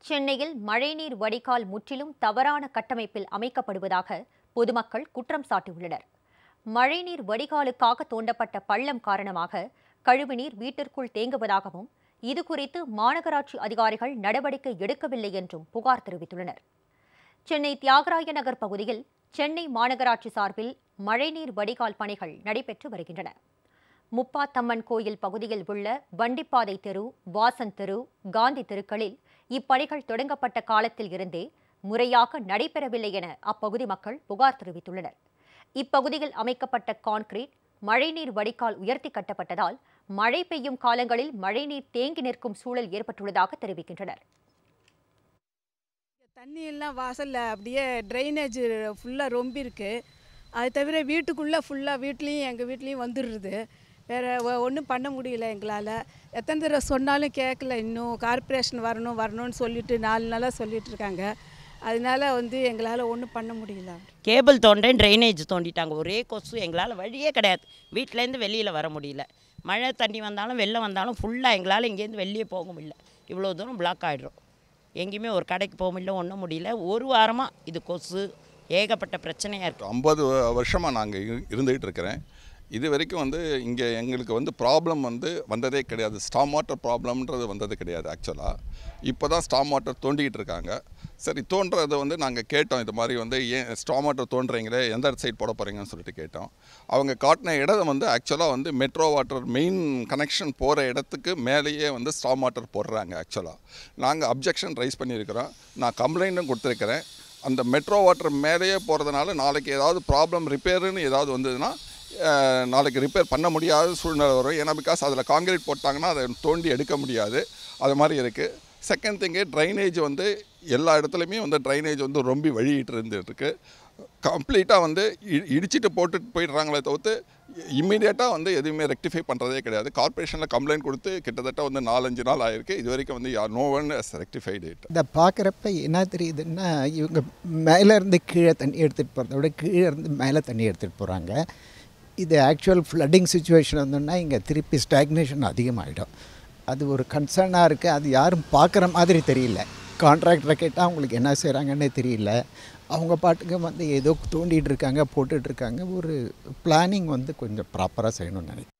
சென்னையில் மழைநீர் வடிகால் முற்றிலும் தவறான கட்டமைப்பில் அமைக்கப்படுவதாக பொதுமக்கள் குற்றம் சாட்டியுள்ளனர். மழைநீர் வடிகாலுக்காக தோண்டப்பட்ட பள்ளம் காரணமாக கழிவுநீர் வீட்டிற்குள் தேங்குவதாகவும் இதுகுறித்து மாநகராட்சி அதிகாரிகள் நடவடிக்கை எடுக்கவில்லை என்றும் புகார் தெரிவித்துள்ளனர். சென்னை தியாகராய நகர் பகுதியில் சென்னை மாநகராட்சி சார்பில் மழைநீர் வடிகால் பணிகள் நடைபெற்று வருகின்றன. முப்பாத்தம்மன் கோயில் பகுதியில் உள்ள வண்டிப்பாதை தெரு, வாசன் தெரு, காந்தி தெருக்களில் இப்பணிகள் தொடங்கப்பட்ட காலத்தில் இருந்தே முறையாக நடைபெறவில்லை என அப்பகுதி மக்கள் புகார் தெரிவித்துள்ளனர். இப்பகுதியில் அமைக்கப்பட்ட கான்கிரீட் மழைநீர் வடிகால் உயர்த்தி கட்டப்பட்டதால் மழை பெய்யும் காலங்களில் மழைநீர் தேங்கி நிற்கும் சூழல் ஏற்பட்டுள்ளதாக தெரிவிக்கின்றனர். தண்ணி எல்லாம் வாசல்ல அப்படியே ட்ரைனேஜ் ஃபுல்லாக ரொம்ப இருக்கு. அது தவிர வீட்டுக்குள்ளே ஃபுல்லாக வீட்லேயும் எங்கள் வீட்லேயும் வந்துடுறது. வேறு ஒன்றும் பண்ண முடியல எங்களால். எத்தனை தடவை சொன்னாலும் கேட்கல. இன்னும் கார்ப்பரேஷன் வரணும்னு சொல்லிட்டு 4 நாளாக சொல்லிட்டு இருக்காங்க. அதனால எங்களால் ஒன்றும் பண்ண முடியல. கேபிள் தோண்டேன், ட்ரைனேஜ் தோண்டிட்டாங்க. ஒரே கொசு, எங்களால் வழியே கிடையாது. வீட்டிலேருந்து வெளியில் வர முடியல. மழை தண்ணி வந்தாலும் வெள்ளம் வந்தாலும் ஃபுல்லாக எங்களால் இங்கேருந்து வெளியே போக முடியல. இவ்வளோ தூரம் பிளாக் ஆகிடும். எங்கேயுமே ஒரு கடைக்கு போக முடியல, ஒன்றும் முடியல. ஒரு வாரமாக இது கொசு ஏகப்பட்ட பிரச்சனையாக இருக்குது. 50 வருஷமாக நாங்கள் இருந்துகிட்டு இருக்கிறேன். இது வரைக்கும் இங்கே எங்களுக்கு ப்ராப்ளம் வந்ததே கிடையாது. ஸ்டாம் வாட்டர் ப்ராப்ளம்ன்றது வந்தது கிடையாது. ஆக்சுவலாக இப்போ தான் ஸ்டாம் வாட்டர் தோண்டிக்கிட்டு இருக்காங்க. சரி, தோன்றது நாங்கள் கேட்டோம். இது மாதிரி ஏன் ஸ்டாம் வாட்டர் தோன்றீங்களே, எந்த சைட் போட போகிறீங்கன்னு சொல்லிட்டு கேட்டோம். அவங்க காட்டின இடம் ஆக்சுவலாக மெட்ரோ வாட்டர் மெயின் கனெக்ஷன் போகிற இடத்துக்கு மேலேயே ஸ்டாம் வாட்டர் போடுறாங்க. ஆக்சுவலாக நாங்கள் அப்ஜெக்ஷன் ரைஸ் பண்ணியிருக்கிறோம். நான் கம்ப்ளைண்ட்டும் கொடுத்துருக்கிறேன். அந்த மெட்ரோ வாட்டர் மேலேயே போகிறதுனால நாளைக்கு ஏதாவது ப்ராப்ளம் ரிப்பேருன்னு ஏதாவது வந்ததுன்னா நாளைக்கு ரிப்பேர் பண்ண முடியாத சூழ்நிலை வரும். ஏன்னா பிகாஸ் அதில் காங்கிரீட் போட்டாங்கன்னா அதை தோண்டி எடுக்க முடியாது. அது மாதிரி இருக்குது. செகண்ட் திங்கு, ட்ரைனேஜ் எல்லா இடத்துலையுமே ட்ரைனேஜ் ரொம்ப வழிகிட்டு இருந்துருக்கு. கம்ப்ளீட்டாக இடிச்சிட்டு போட்டுட்டு போயிடுறாங்களே தவிர்த்து இம்மிடியேட்டாக எதுவுமே ரெக்டிஃபை பண்ணுறதே கிடையாது. கார்பரேஷனில் கம்ப்ளைண்ட் கொடுத்து கிட்டத்தட்ட 4-5 நாள் ஆயிருக்கு. இது வரைக்கும் no one has rectified it. இதை பார்க்குறப்ப என்ன தெரியுதுன்னா, இவங்க மேலேருந்து கீழே தண்ணி எடுத்துகிட்டு போகிறத விட கீழே இருந்து மேலே தண்ணி எடுத்துகிட்டு போகிறாங்க. இது ஆக்சுவல் ஃப்ளட்டிங் சுச்சுவேஷன் வந்தோன்னா இங்கே திருப்பி ஸ்டாக்னேஷன் அதிகமாகிடும். அது ஒரு கன்சர்னாக இருக்குது. அது யாரும் பார்க்குற மாதிரி தெரியல. கான்ட்ராக்டரை கேட்டால் அவங்களுக்கு என்ன செய்கிறாங்கன்னே தெரியல. அவங்க பாட்டுக்கு ஏதோ தோண்டிகிட்டு இருக்காங்க, போட்டுட்ருக்காங்க. ஒரு பிளானிங் கொஞ்சம் ப்ராப்பராக செய்யணும்னு நினைக்கிறேன்.